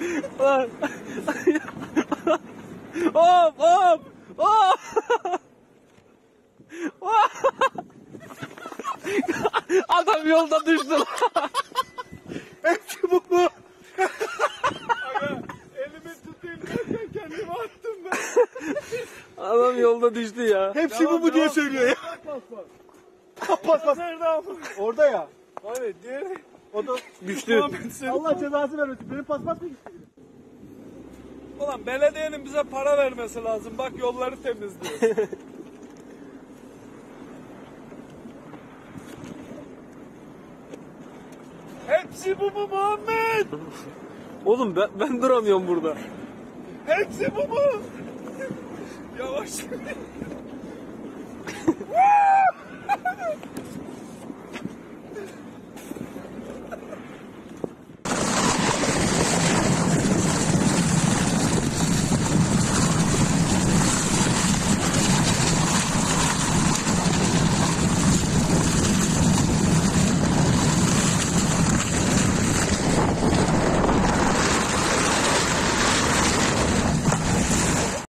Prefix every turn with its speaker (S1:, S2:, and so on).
S1: Lan. Hop hop hop. Adam yolda düştü lan.
S2: Hepsi bu mu?
S3: Aga elimi tutayım derken kendimi attım ben.
S1: Adam yolda düştü ya.
S2: Hepsi bu mu diye söylüyor ya. Pas.
S3: Nerede ama?
S2: Orada ya.
S3: Hayır diğeri.
S2: O da
S1: Düştü.
S3: Muhammed senin.
S2: Allah cezası vermesin. Benim pas mı gitti?
S3: Ulan belediyenin bize para vermesi lazım. Bak yolları temizliyor. Hepsi bu mu Muhammed?
S1: Oğlum ben duramıyorum burada.
S3: Hepsi bu mu? Yavaş.